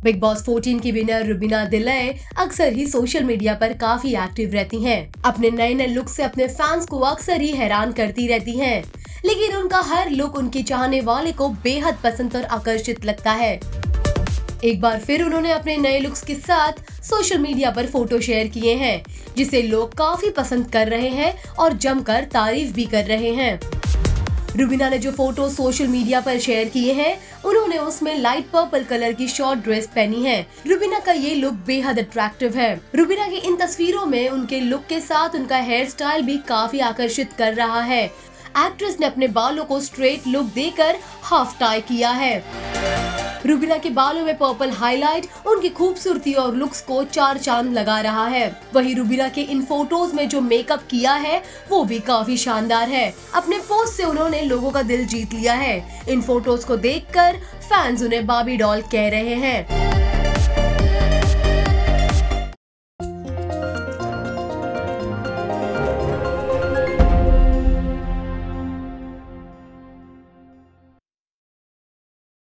Big boss 14 की winner Rubina दिलय अक्सर ही सोशल मीडिया पर काफी एक्टिव रहती हैं। अपने नए नए लुक से अपने फैंस को अक्सर ही हैरान करती रहती हैं, लेकिन उनका हर लुक उनके चाहने वाले को बेहद पसंद और आकर्षित लगता है। एक बार फिर उन्होंने अपने नए लुक्स के साथ सोशल मीडिया पर फोटो शेयर किए हैं, जिसे लोग काफी पसंद कर रहे हैं और जमकर तारीफ भी कर रहे हैं। रुबीना ने जो फोटो सोशल मीडिया पर शेयर किए हैं, उन्होंने उसमें लाइट पर्पल कलर की शॉर्ट ड्रेस पहनी है। रुबीना का ये लुक बेहद अट्रैक्टिव है। रुबीना की इन तस्वीरों में उनके लुक के साथ उनका हेयर स्टाइल भी काफी आकर्षित कर रहा है। एक्ट्रेस ने अपने बालों को स्ट्रेट लुक देकर हाफ टाई किया है। रुबीना के बालों में पर्पल हाईलाइट उनकी खूबसूरती और लुक्स को चार चांद लगा रहा है। वहीं रुबीना के इन फोटोज में जो मेकअप किया है वो भी काफी शानदार है। अपने पोस्ट से उन्होंने लोगों का दिल जीत लिया है। इन फोटोज को देखकर फैंस उन्हें बार्बी डॉल कह रहे हैं।